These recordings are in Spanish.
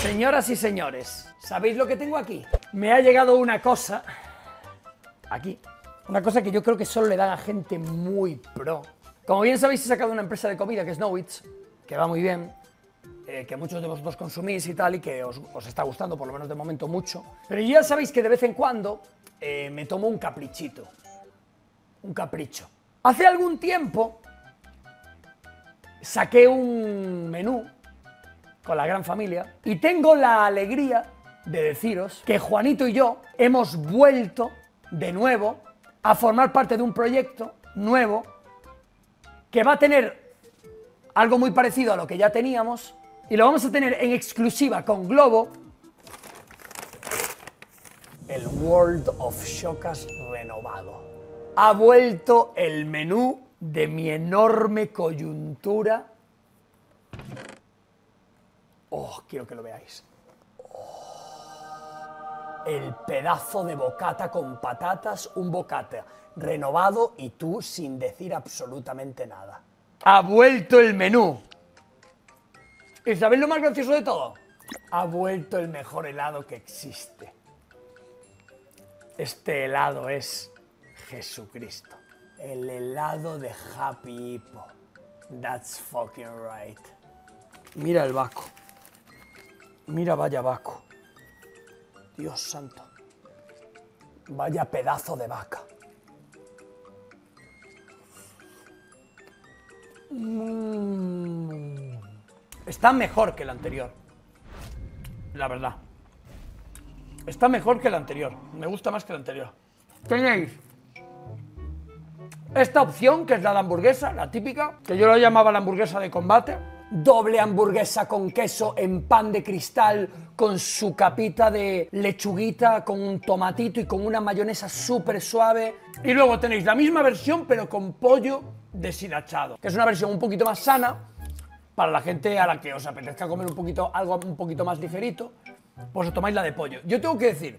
Señoras y señores, ¿sabéis lo que tengo aquí? Me ha llegado una cosa, aquí, una cosa que yo creo que solo le dan a gente muy pro. Como bien sabéis, he sacado una empresa de comida que es Knowits, que va muy bien, que muchos de vosotros consumís y tal, y que os está gustando, por lo menos de momento, mucho. Pero ya sabéis que de vez en cuando me tomo un caprichito, un capricho. Hace algún tiempo saqué un menú con la gran familia y tengo la alegría de deciros que Juanito y yo hemos vuelto de nuevo a formar parte de un proyecto nuevo que va a tener algo muy parecido a lo que ya teníamos y lo vamos a tener en exclusiva con Globo, el World of Showcase renovado. Ha vuelto el menú de mi enorme coyuntura. Oh, quiero que lo veáis. Oh, el pedazo de bocata con patatas, un bocata renovado y tú sin decir absolutamente nada. Ha vuelto el menú. ¿Y sabéis lo más gracioso de todo? Ha vuelto el mejor helado que existe. Este helado es Jesucristo. El helado de Happy Hippo. That's fucking right. Mira el Baco. Mira, vaya Baco. Dios santo. Vaya pedazo de vaca. Está mejor que el anterior. La verdad. Está mejor que el anterior. Me gusta más que el anterior. Tenéis esta opción, que es la de hamburguesa, la típica, que yo la llamaba la hamburguesa de combate. Doble hamburguesa con queso en pan de cristal, con su capita de lechuguita, con un tomatito y con una mayonesa súper suave. Y luego tenéis la misma versión, pero con pollo deshilachado, que es una versión un poquito más sana, para la gente a la que os apetezca comer un poquito, algo un poquito más ligerito, pues os tomáis la de pollo. Yo tengo que decir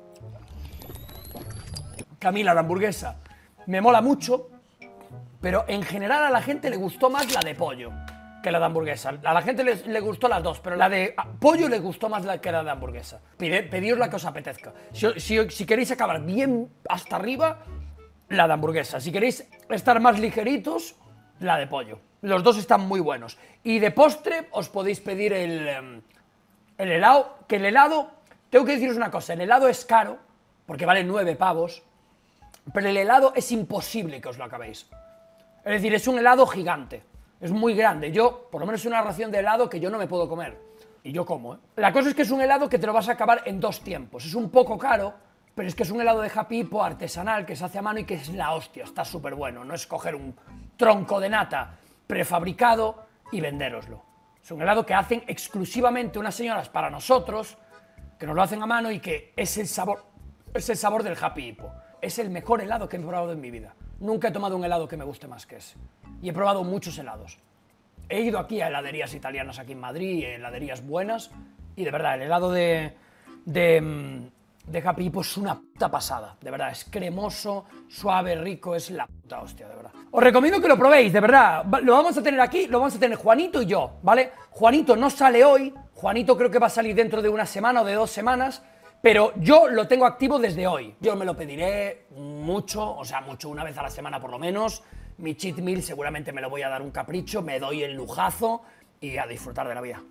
que a mí la de hamburguesa me mola mucho, pero en general a la gente le gustó más la de pollo que la de hamburguesa. A la gente le gustó las dos, pero la de pollo le gustó más que la de hamburguesa. Pedíos la que os apetezca. Si queréis acabar bien hasta arriba, la de hamburguesa. Si queréis estar más ligeritos, la de pollo. Los dos están muy buenos. Y de postre os podéis pedir el helado, que el helado, tengo que deciros una cosa, el helado es caro, porque vale 9 pavos, pero el helado es imposible que os lo acabéis. Es decir, es un helado gigante. Es muy grande. Yo, por lo menos, es una ración de helado que yo no me puedo comer. Y yo como, ¿eh? La cosa es que es un helado que te lo vas a acabar en 2 tiempos. Es un poco caro, pero es que es un helado de Happy Hippo artesanal que se hace a mano y que es la hostia. Está súper bueno. No es coger un tronco de nata prefabricado y vendéroslo. Es un helado que hacen exclusivamente unas señoras para nosotros, que nos lo hacen a mano y que es el sabor del Happy Hippo. Es el mejor helado que he probado en mi vida. Nunca he tomado un helado que me guste más que ese. Y he probado muchos helados. He ido aquí a heladerías italianas aquí en Madrid, heladerías buenas, y de verdad, el helado de Happy Hippo es una puta pasada. De verdad, es cremoso, suave, rico, es la puta hostia, de verdad. Os recomiendo que lo probéis, de verdad. Lo vamos a tener aquí, lo vamos a tener Juanito y yo, ¿vale? Juanito no sale hoy, Juanito creo que va a salir dentro de una semana o de 2 semanas, pero yo lo tengo activo desde hoy. Yo me lo pediré mucho, o sea, mucho, una vez a la semana por lo menos. Mi cheat meal seguramente me lo voy a dar un capricho, me doy el lujazo y a disfrutar de la vida.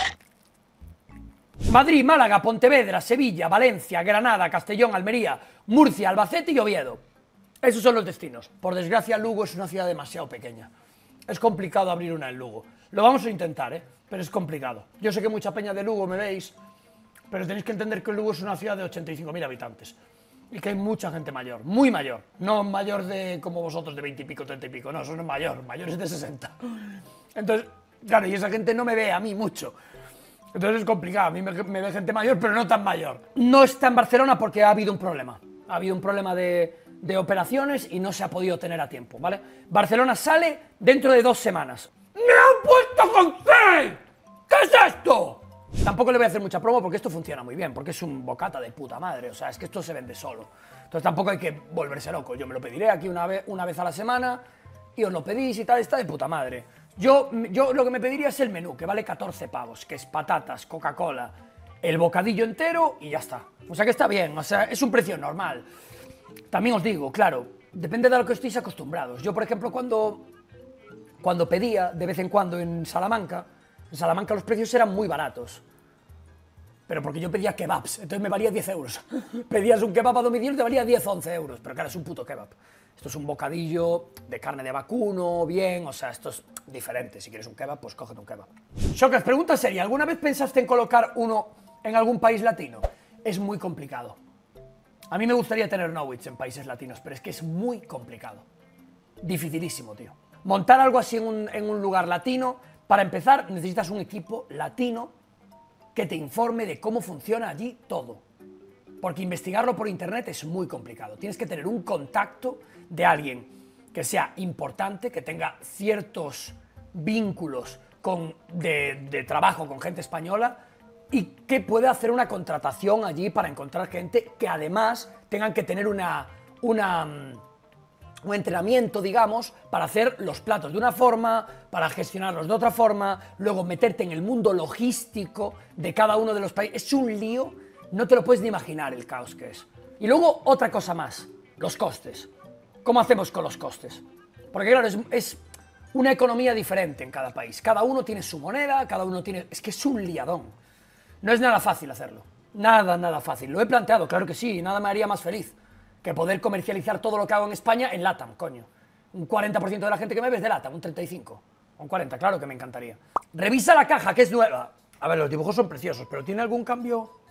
Madrid, Málaga, Pontevedra, Sevilla, Valencia, Granada, Castellón, Almería, Murcia, Albacete y Oviedo. Esos son los destinos. Por desgracia, Lugo es una ciudad demasiado pequeña. Es complicado abrir una en Lugo. Lo vamos a intentar, pero es complicado. Yo sé que mucha peña de Lugo me veis, pero tenéis que entender que Lugo es una ciudad de 85.000 habitantes. Y que hay mucha gente mayor, muy mayor. No mayor de como vosotros de 20 y pico, 30 y pico, no, son mayores de 60. Entonces, claro, y esa gente no me ve a mí mucho. Entonces es complicado, a mí me ve gente mayor, pero no tan mayor. No está en Barcelona porque ha habido un problema. Ha habido un problema de operaciones y no se ha podido tener a tiempo, ¿vale? Barcelona sale dentro de 2 semanas. ¡Me han puesto con qué! ¿Qué es esto? Tampoco le voy a hacer mucha promo porque esto funciona muy bien, porque es un bocata de puta madre, o sea, es que esto se vende solo. Entonces tampoco hay que volverse loco, yo me lo pediré aquí una vez a la semana y os lo pedís y tal, está de puta madre. Yo lo que me pediría es el menú, que vale 14 pavos, que es patatas, Coca-Cola, el bocadillo entero y ya está. O sea que está bien, o sea, es un precio normal. También os digo, claro, depende de lo que estéis acostumbrados. Yo, por ejemplo, cuando pedía de vez en cuando en Salamanca los precios eran muy baratos. Pero porque yo pedía kebabs, entonces me valía 10 euros. Pedías un kebab a domicilio y te valía 10 o 11 euros, pero claro, es un puto kebab. Esto es un bocadillo de carne de vacuno, bien, o sea, esto es diferente. Si quieres un kebab, pues cógete un kebab. Shocas, pregunta seria, ¿alguna vez pensaste en colocar uno en algún país latino? Es muy complicado. A mí me gustaría tener Knowledge en países latinos, pero es que es muy complicado. Dificilísimo, tío. Montar algo así en un lugar latino, para empezar, necesitas un equipo latino que te informe de cómo funciona allí todo. Porque investigarlo por internet es muy complicado. Tienes que tener un contacto de alguien que sea importante, que tenga ciertos vínculos de trabajo con gente española y que pueda hacer una contratación allí para encontrar gente que además tengan que tener un entrenamiento, digamos, para hacer los platos de una forma, para gestionarlos de otra forma, luego meterte en el mundo logístico de cada uno de los países. Es un lío, no te lo puedes ni imaginar el caos que es. Y luego otra cosa más, los costes. ¿Cómo hacemos con los costes? Porque claro, es una economía diferente en cada país. Cada uno tiene su moneda, cada uno tiene... Es que es un liadón. No es nada fácil hacerlo. Nada fácil. Lo he planteado, claro que sí, nada me haría más feliz que poder comercializar todo lo que hago en España en LATAM, coño. Un 40% de la gente que me ve es de LATAM, un 35%. Un 40%, claro que me encantaría. Revisa la caja, que es nueva. A ver, los dibujos son preciosos, pero ¿tiene algún cambio?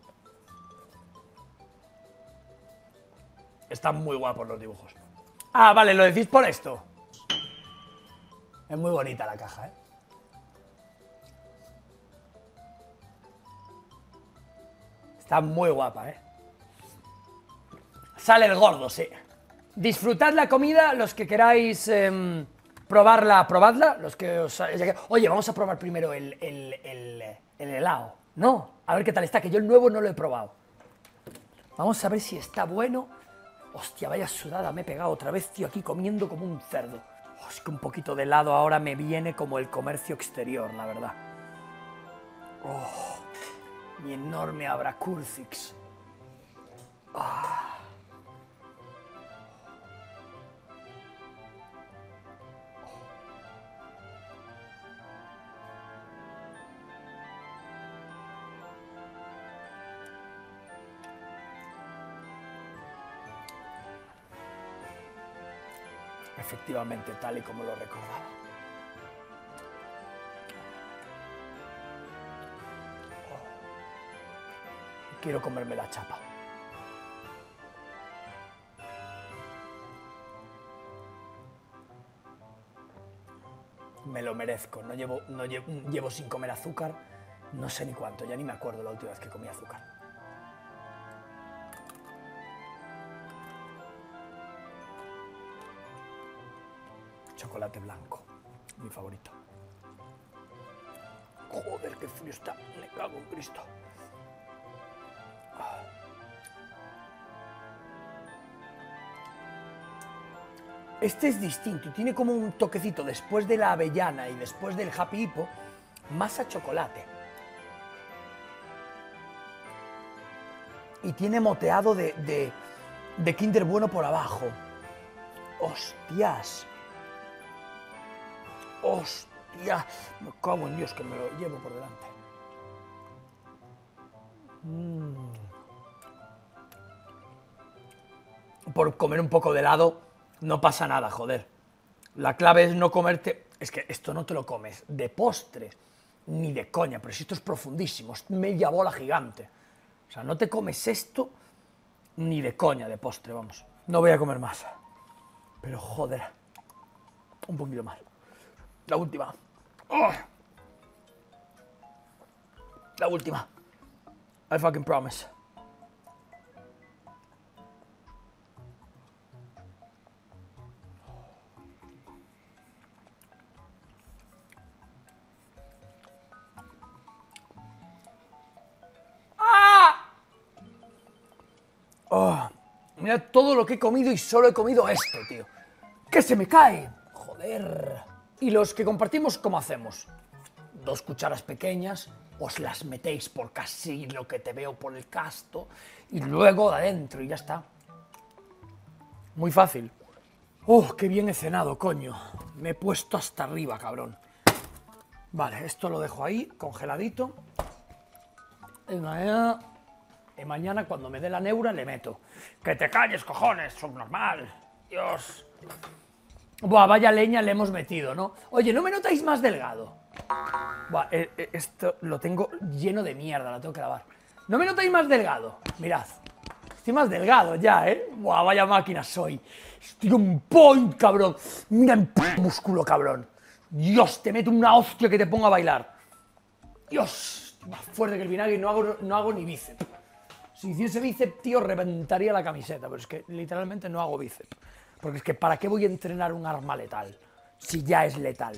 Están muy guapos los dibujos. Ah, vale, lo decís por esto. Es muy bonita la caja, ¿eh? Está muy guapa, ¿eh? Sale el gordo, sí. Disfrutad la comida, los que queráis probarla, probadla. Los que os... Oye, vamos a probar primero el helado. No, a ver qué tal está, que yo el nuevo no lo he probado. Vamos a ver si está bueno. Hostia, vaya sudada me he pegado otra vez, tío, aquí comiendo como un cerdo. Oh, es que un poquito de helado ahora me viene como el comercio exterior, la verdad. Oh, mi enorme Abracurcix. Ah. Efectivamente, tal y como lo recordaba. Oh. Quiero comerme la chapa. Me lo merezco. Llevo sin comer azúcar, no sé ni cuánto, ya ni me acuerdo la última vez que comí azúcar. Chocolate blanco, mi favorito. Joder, qué frío está, me cago en Cristo. Este es distinto y tiene como un toquecito después de la avellana y después del Happy Hippo, más a chocolate. Y tiene moteado de Kinder Bueno por abajo. ¡Hostias! ¡Hostia! Me cago en Dios que me lo llevo por delante. Por comer un poco de helado no pasa nada, joder. La clave es no comerte... Es que esto no te lo comes de postre, ni de coña, pero si esto es profundísimo, es media bola gigante. O sea, no te comes esto ni de coña de postre, vamos. No voy a comer más. Pero joder, un poquito más. La última. ¡Oh! La última. I fucking promise. ¡Ah! Oh, mira todo lo que he comido y solo he comido esto, tío. ¡Que se me cae! Joder. Y los que compartimos, ¿cómo hacemos? 2 cucharas pequeñas, os las metéis por casi lo que te veo por el casto, y luego adentro, y ya está. Muy fácil. ¡Oh, qué bien he cenado, coño! Me he puesto hasta arriba, cabrón. Vale, esto lo dejo ahí, congeladito. Y mañana, cuando me dé la neura, le meto. ¡Que te calles, cojones! ¡Subnormal! ¡Dios! Buah, vaya leña le hemos metido, ¿no? Oye, ¿no me notáis más delgado? Buah, esto lo tengo lleno de mierda, lo tengo que lavar. ¿No me notáis más delgado? Mirad. Estoy más delgado ya, ¿eh? Buah, vaya máquina soy. Estoy un point, cabrón. Mira el músculo, cabrón. Dios, te meto una hostia que te ponga a bailar. Dios, más fuerte que el vinagre y no hago ni bíceps. Si hiciese bíceps, tío, reventaría la camiseta, pero es que literalmente no hago bíceps. Porque es que ¿para qué voy a entrenar un arma letal? Si ya es letal.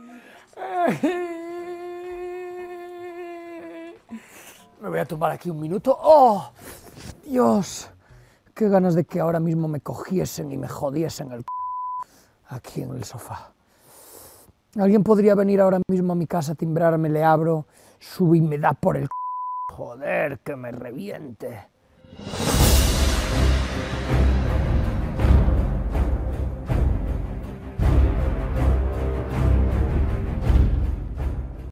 Me voy a tomar aquí un minuto. ¡Oh! Dios, qué ganas de que ahora mismo me cogiesen y me jodiesen el aquí en el sofá. Alguien podría venir ahora mismo a mi casa, timbrarme, le abro, sube y me da por el joder, que me reviente.